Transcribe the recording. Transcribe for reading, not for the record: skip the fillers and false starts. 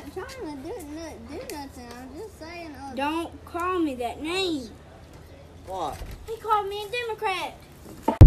not trying to do nothing. I'm just saying. Don't call me that name. What? He called me a Democrat.